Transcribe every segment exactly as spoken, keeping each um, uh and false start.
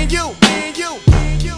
and you, me and you, me and you.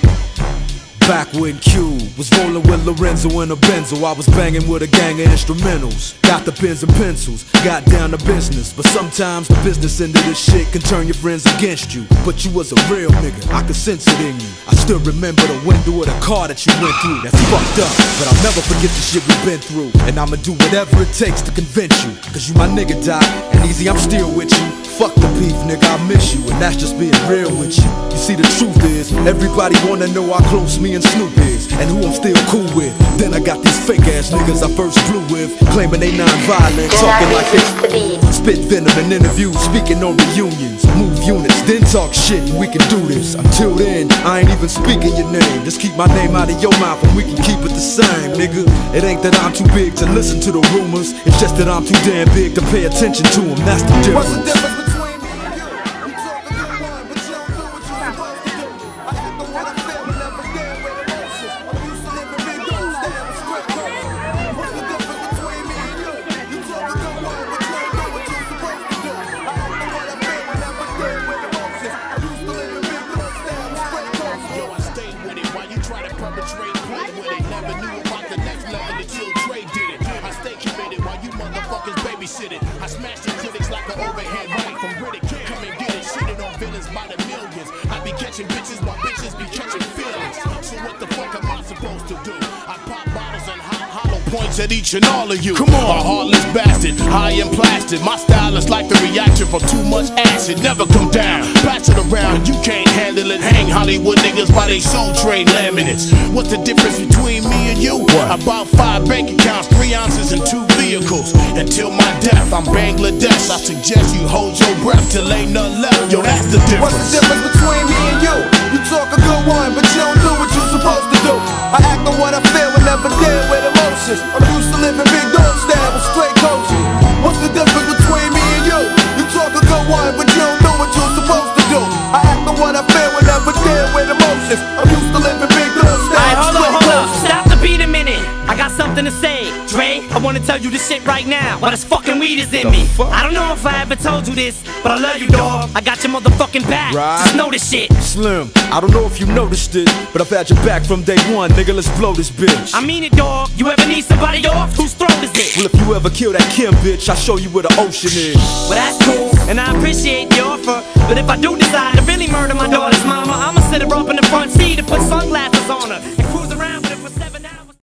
Back when Q was rolling with Lorenzo in a Benzo, I was banging with a gang of instrumentals. Got the pens and pencils, got down to business. But sometimes the business end of this shit can turn your friends against you. But you was a real nigga, I could sense it in you. I still remember the window of the car that you went through. That's fucked up, but I'll never forget the shit we've been through. And I'ma do whatever it takes to convince you. Cause you my nigga, Doc, and easy, I'm still with you. Fuck the beef, nigga, I miss you, and that's just being real with you. You see, the truth is, everybody wanna know how close me and Snoop is, and who I'm still cool with. Then I got these fake ass niggas I first flew with, claiming they non-violent, talking like they spit venom in interviews, speaking on reunions, move units, then talk shit, and we can do this. Until then, I ain't even speaking your name. Just keep my name out of your mouth, and we can keep it the same, nigga. It ain't that I'm too big to listen to the rumors, it's just that I'm too damn big to pay attention to them. That's the difference. What's the difference between me and you? You talk a good one, but you don't do what you're supposed to do. I act on what I feel and never deal with emotions. I'm used to living big dogs, staying with strict codes. What's the difference between me and you? You talk a good one, but you don't do what you're supposed to do. I act on what I feel and never deal with emotions. I'm used to living big dogs, staying with strict codes. Yo, I stayed with it while you try to perpetrate, play with it. Never knew about the next level until Dre did it. I stay committed while you motherfuckers babysit it. I smash the critics like an overhead right from Riddick. Come and get it, shitting on villains by the millions. I be catching bitches while bitches be catching feelings. So what the fuck am I supposed to do? I pop bottles and hot hollow points at each and all of you. Come on. A heartless bastard, high and plastic. My style is like the reaction from too much acid. Never come down, pass it around. You can't handle it. Hang Hollywood niggas by they soul train laminates. What's the difference between me and you? What? About five bank accounts, three ounces and two vehicles. Until my death, I'm Bangladesh. I suggest you hold your breath till ain't nothing left. Yo, that's the difference. What's the difference between me and you? You talk a good one, but you don't do what you're supposed to do. I act on what I feel and never deal with emotions. I'm used to living big dog style with straight coaches. What's the difference between me and you? You talk a good one, but you don't do what you're supposed to do. I act on what I feel and never deal with emotions. I'm used to living big dog style Alright, with hold up, straight hold up. coaches. Stop the beat a minute. I got something to say. Dre, I wanna tell you this shit right now. While this fucking weed is in me. fuck? I don't know if I ever told you this, but I love you, dog. I got your motherfucking back. Right. Just know this shit. Slim, I don't know if you noticed it, but I've had your back from day one, nigga, let's blow this bitch. I mean it, dog. You ever need somebody off? Whose throat is it? Well, if you ever kill that Kim bitch, I'll show you where the ocean is. Well, that's cool, and I appreciate the offer. But if I do decide to really murder my daughter's mama, I'ma sit her up in the front seat and put sunglasses on her.